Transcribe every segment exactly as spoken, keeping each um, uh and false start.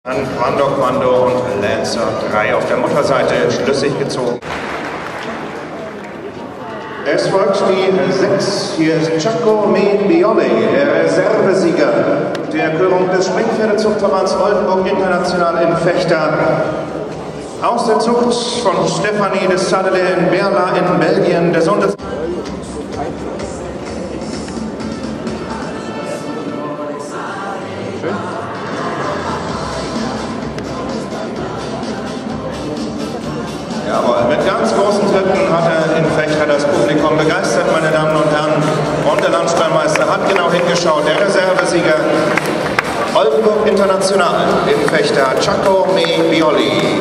Quando Quando und Lancer drei auf der Mutterseite schlüssig gezogen. Es folgt die sechs. Hier ist Chaco Me Biole, der Reservesieger der Körung des Springpferdezuchtverbands Oldenburg International in Vechta. Aus der Zucht von Stephanie de Sadele in Berla in Belgien, der Sohn des... Jawohl, mit ganz großen Tritten hat er in Vechta das Publikum begeistert, meine Damen und Herren. Und der Landstallmeister hat genau hingeschaut. Der Reservesieger Oldenburg International in Vechta, Chaco Me Biole.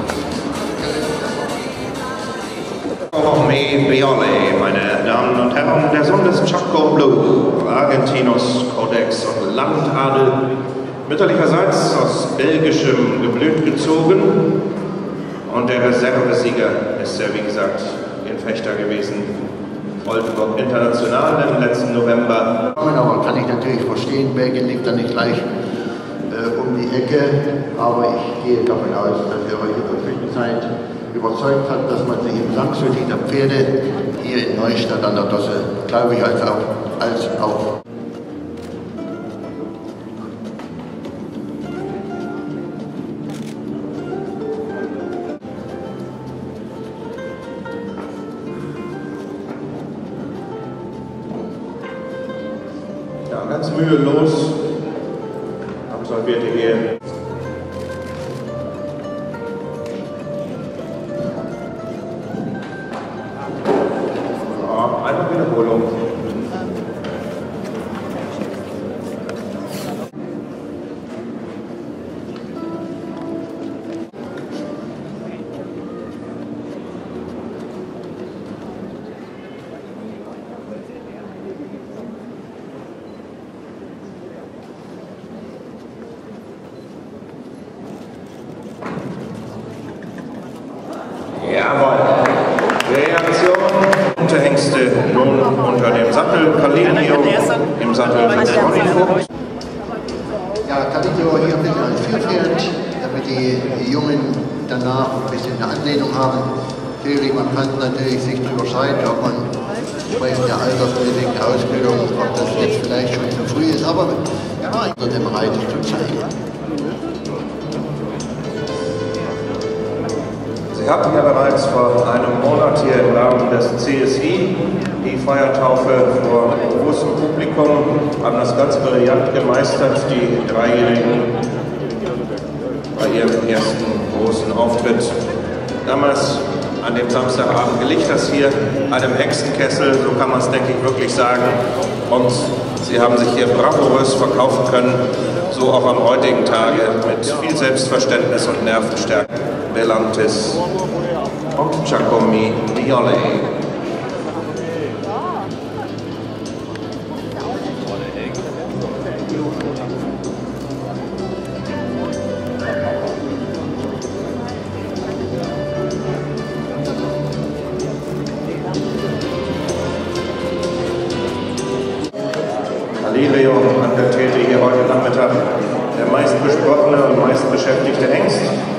Chaco Me Biole, meine Damen und Herren, der Sohn des Chaco Blue, Argentinus, Codex und Landadel, mütterlicherseits aus belgischem Geblüt gezogen. Und der Reservesieger ist ja, wie gesagt, in Vechta gewesen. Oldenburg International im letzten November. Aber kann ich natürlich verstehen, Belgien liegt da nicht gleich äh, um die Ecke. Aber ich gehe davon aus, dass er euch in der Zwischenzeit überzeugt hat, dass man sich im Sangsüchtig der Pferde hier in Neustadt an der Dosse, glaube ich, als auch, als auch Ja, ganz mühelos absolvierte hier. Ja, einfach Wiederholung. Jawohl. Reaktion. Unterhengste nun unter dem Sattel. Caligio im Sattel mit Ronny. ja, Caligio hier ein bisschen als Führpferd, damit die, die Jungen danach ein bisschen eine Anlehnung haben. Natürlich, man kann natürlich sich darüber streiten, ob man entsprechend der altersbedingten Ausbildung, ob das jetzt vielleicht schon zu früh ist, aber ja, ich würde dem Reiter zu zeigen. Sie hatten ja bereits vor einem Monat hier im Rahmen des C S I die Feiertaufe vor großem Publikum, haben das ganz brillant gemeistert, die Dreijährigen bei ihrem ersten großen Auftritt. Damals an dem Samstagabend gelingt das hier einem Hexenkessel, so kann man es, denke ich, wirklich sagen. Und sie haben sich hier bravourös verkaufen können, so auch am heutigen Tage mit viel Selbstverständnis und Nervenstärke. Belantis und Chaco Me Biole. Caligio engagierte hier heute Nachmittag der meistbesprochene und meistbeschäftigte Hengst.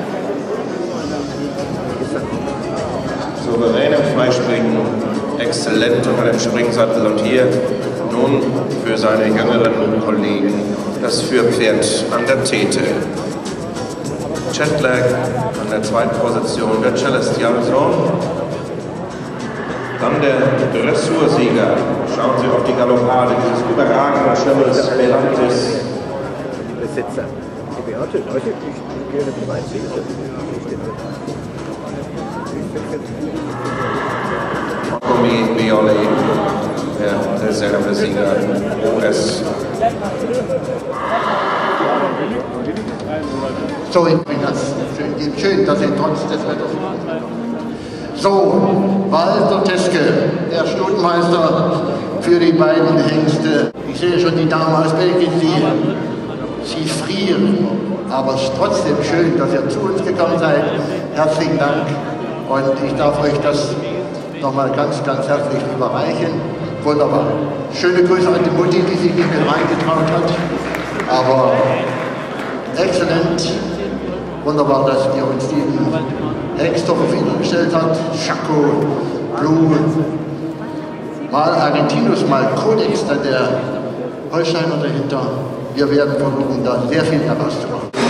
Souverän im Freispringen, exzellent unter dem Springsattel und hier nun für seine jüngeren Kollegen das Führpferd an der Tete. Jetlag an der zweiten Position, der Celestial Sohn. Dann der Dressursieger. Schauen Sie auf die Galoppade dieses überragenden Schimmels Belantis. Besitzer. Die Beate, Leute, ich gehe nicht rein. Chaco Me Biole, der Reservesieger U S. So, ich bin das schön, schön, dass ihr trotz des Wetters. So, Walter Teske, der Stundenmeister für die beiden Hengste. Ich sehe schon die Damen aus Belgien, sie, sie frieren. Aber es ist trotzdem schön, dass ihr zu uns gekommen seid. Herzlichen Dank. Und ich darf euch das nochmal ganz, ganz herzlich überreichen. Wunderbar. Schöne Grüße an die Mutti, die sich nicht mit reingetraut hat. Aber exzellent. Wunderbar, dass ihr uns diesen Hengst zur Verfügung gestellt habt. Chaco, Blue, mal Argentinus, mal Codex, dann der Holsteiner dahinter. Wir werden versuchen, da sehr viel herauszumachen.